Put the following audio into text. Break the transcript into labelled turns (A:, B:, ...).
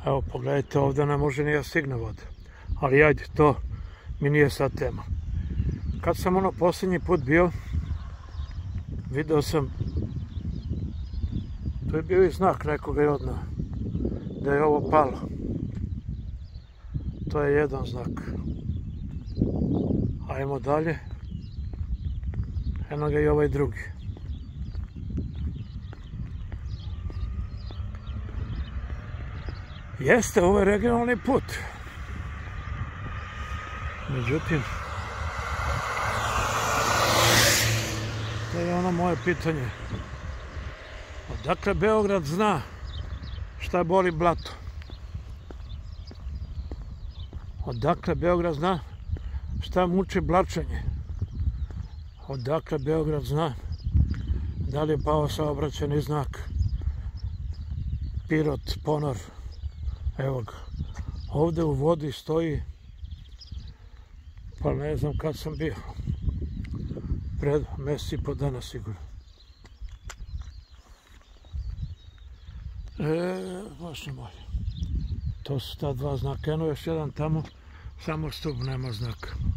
A: Evo, pogledajte, ovdje ne može ni da stigne voda. Ali ajde, to mi nije sad tema. Kad sam posljednji put bio, video sam, to je bio i znak nekoga i odna, da je ovo palo. To je jedan znak. Ajmo dalje. Eno ga i ovaj drugi. Jeste, ovo je regionalni put. Međutim, to je ono moje pitanje. Odakle Beograd zna šta boli blato? Odakle Beograd zna šta muči blačenje? Odakle Beograd zna da li je pao saobraćajni znak Pirot, Ponor? Evo ga. Ovdje u vodi stoji, pa ne znam kad sam bio. Pred mjesec i po dana sigurno. Bože moj. To su ta dva znaka. Eno još jedan tamo, samo stup nema znaka.